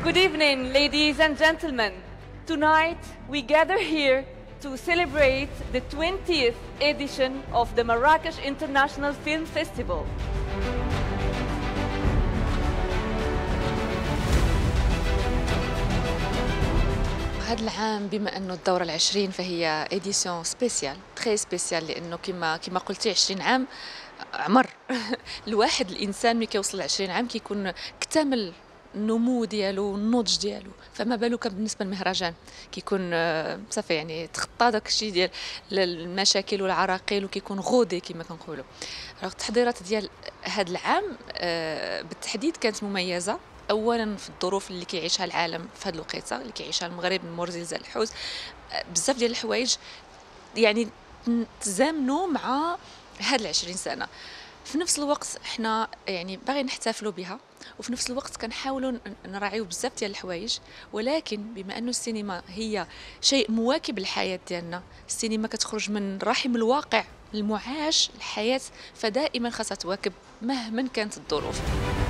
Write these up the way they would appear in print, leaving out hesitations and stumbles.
Good evening, ladies and gentlemen. Tonight, we gather here to celebrate the 20th edition of the Marrakesh International Film Festival. هذا العام بما انه الدوره العشرين فهي اديسيون سبيسيال تري سبيسيال لانه كما قلتي 20 عام عمر الواحد الانسان ملي كيوصل ل 20 عام كيكون اكتمل النمو ديالو النضج ديالو، فما بالك بالنسبه للمهرجان كيكون صافي يعني تخطى داك الشيء ديال المشاكل والعراقيل وكيكون غودي كما كنقولوا. التحضيرات ديال هذا العام بالتحديد كانت مميزه، اولا في الظروف اللي كيعيشها العالم في هذه الوقيته اللي كيعيشها المغرب من مور زلزال الحوت، بزاف ديال الحوايج يعني تزامنوا مع هاد 20 سنه. في نفس الوقت احنا يعني باغي نحتفلوا بها، وفي نفس الوقت كنحاولوا نراعيو بزاف ديال الحوايج، ولكن بما انه السينما هي شيء مواكب للحياه ديالنا، السينما كتخرج من رحم الواقع المعاش الحياه، فدائما خاصها تواكب مهما كانت الظروف.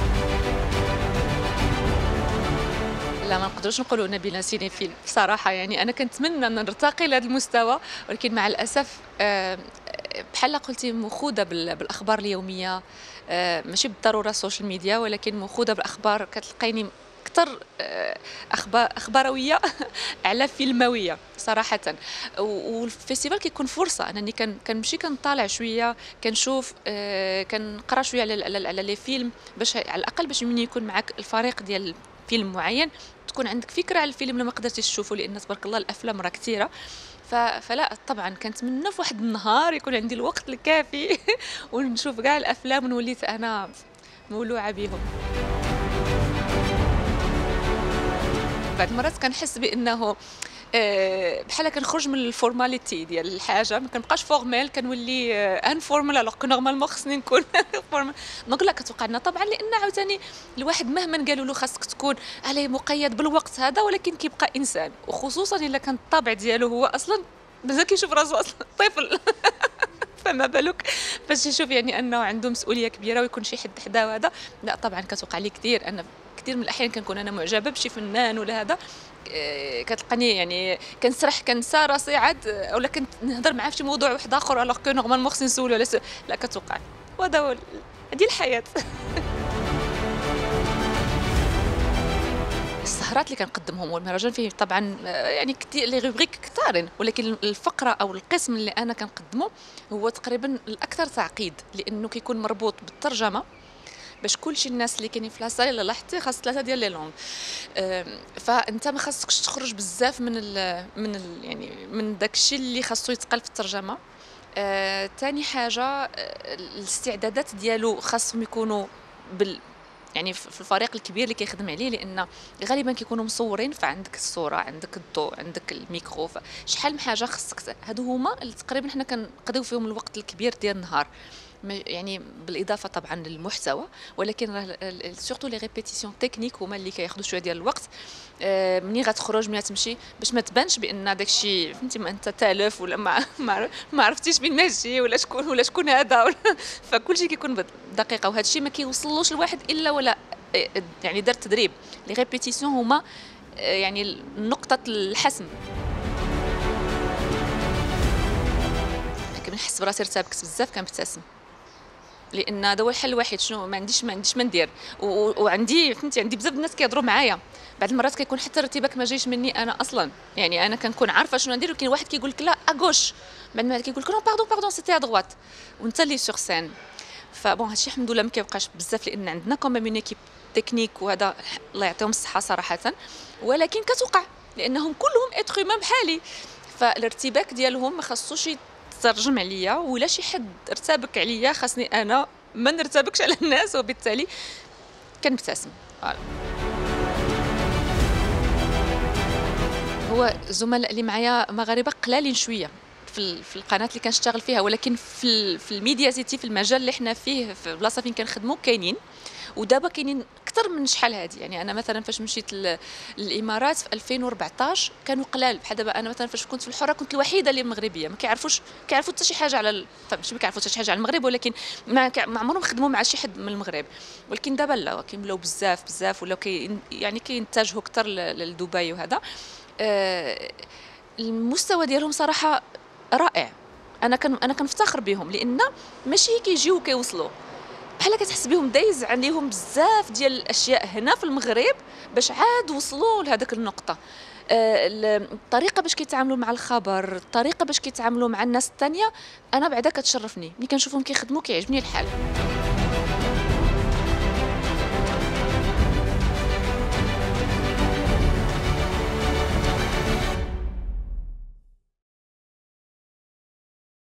لا ما نقدروش نقولوا ان بلا سينيفيل بصراحه، يعني انا كنتمنى ان نرتقي لهذا المستوى، ولكن مع الاسف بحال قلتي مخوضه بالاخبار اليوميه، ماشي بالضروره السوشيال ميديا، ولكن مخوضه بالاخبار كتلقيني اكثر اخبارويه على فيلمويه صراحه. والفيستيفال كيكون فرصه انني كنمشي كنطالع شويه، كنشوف كنقرا شويه على لي فيلم، باش على الاقل باش من يكون معك الفريق ديال فيلم معين تكون عندك فكره على الفيلم لما قدرتيش تشوفه، لان تبارك الله الافلام راه كثيره. فلا طبعا كنتمنى في واحد النهار يكون عندي الوقت الكافي ونشوف كاع الافلام ونوليت انا مولوعه بهم. بعض المرات كنحس بانه بحال كنخرج من الفورماليتي ديال الحاجه، ما كنبقاش فورمال، كنولي انفورمال الوغ كو نورمالمون خصني نكون فورمال. دونك لا كتوقع لنا طبعا، لان عاوتاني الواحد مهما قالوا له خاصك تكون عليه مقيد بالوقت هذا، ولكن كيبقى انسان، وخصوصا الا كان الطبع ديالو هو اصلا مازال كيشوف راسو اصلا طفل فما بالك باش يشوف يعني انه عنده مسؤوليه كبيره ويكون شي حد حداه. هذا لا طبعا كتوقع لي كثير، انا كثير من الاحيان كنكون انا معجبه بشي فنان ولا هذا، كتلقاني يعني كنسرح كنسى راسي عاد، ولا كنت نهضر معاه في شي موضوع واحد اخر الوغ كو نورمالمون خصني نسولو على لا كتوقع. وهذا هو هذه الحياه. السهرات اللي كنقدمهم والمهرجان فيه طبعا يعني كثير لي روبريك كثارين، ولكن الفقره او القسم اللي انا كنقدمه هو تقريبا الاكثر تعقيد، لانه كيكون مربوط بالترجمه، باش كلشي الناس اللي كاينين في لاصال الا لاحظتي خاص 3 ديال لي لونغ، فانت ما خاصكش تخرج بزاف يعني من داكشي اللي خاصو يتقال في الترجمه. ثاني حاجه الاستعدادات ديالو خاصهم يكونوا يعني في الفريق الكبير اللي كيخدم عليه، لان غالبا كيكونوا مصورين، فعندك الصوره، عندك الضوء، عندك الميكرو، شحال من حاجه خصك. هادو هما اللي تقريبا حنا كنقضيو فيهم الوقت الكبير ديال النهار، يعني بالاضافه طبعا للمحتوى، ولكن سورتو لي ريبيتيسيون تكنيك هما اللي كياخذوا شويه ديال الوقت. منين غتخرج منين تمشي باش ما تبانش بان داكشي فهمتي ما انت تالف ولا ما عرفتيش فين ماشي ولا شكون هذا فكلشي كيكون بدقيقه، وهذا الشيء ما كيوصلوش الواحد الا ولا يعني دار تدريب. لي ريبيتيسيون هما يعني نقطه الحسم. كنحس براسي ارتبكت بزاف، كنبتسم، لان هذا هو الحل الوحيد. شنو ما عنديش ما ندير، وعندي فهمتي عندي بزاف الناس كيهضروا معايا، بعض المرات كيكون حتى الارتباك ما جايش مني انا اصلا، يعني انا كنكون عارفه شنو ندير، ولكن واحد كيقول لك لا اغوش، بعد ما كيقول لك نو باردون سيتي ا دروات، وانت اللي سور سين. فبون هادشي الحمد لله ما كيبقاش بزاف، لان عندنا كوميم اون ايكيب تكنيك، وهذا الله يعطيهم الصحه صراحه، ولكن كتوقع لانهم كلهم اتر هيومان بحالي، فالارتباك ديالهم ما خاصوش ترجم عليا، ولا شي حد ارتبك عليا خاصني انا ما نرتبكش على الناس، وبالتالي كنبتسم. هو الزملاء اللي معايا مغاربه قلالين شويه في القناه اللي كنشتغل فيها، ولكن في الميديا سيتي في المجال اللي حنا فيه في البلاصه فين كنخدموا كاينين، ودابا كاينين اكثر من شحال هذه. يعني انا مثلا فاش مشيت للامارات في 2014 كانوا قلال، بحال دابا انا مثلا فاش كنت في الحره كنت الوحيده اللي مغربيه، ما كيعرفوا حتى شي حاجه على ماشي ما كيعرفوا حتى شي حاجه على المغرب، ولكن ما عمرهم خدموا مع شي حد من المغرب. ولكن دابا لا، كيملاو بزاف ولاو يعني كينتجهوا اكثر لدبي وهذا. المستوى ديالهم صراحه رائع. انا كنفتخر بهم، لان ماشي كيجيو وكيوصلوا، بحال كتحس بهم دايز عليهم بزاف ديال الاشياء هنا في المغرب باش عاد وصلوا لهذاك النقطه. الطريقه باش كيتعاملوا مع الخبر، الطريقه باش كيتعاملوا مع الناس الثانيه، انا بعدا كتشرفني ملي كنشوفهم كيخدموا كيعجبني الحال.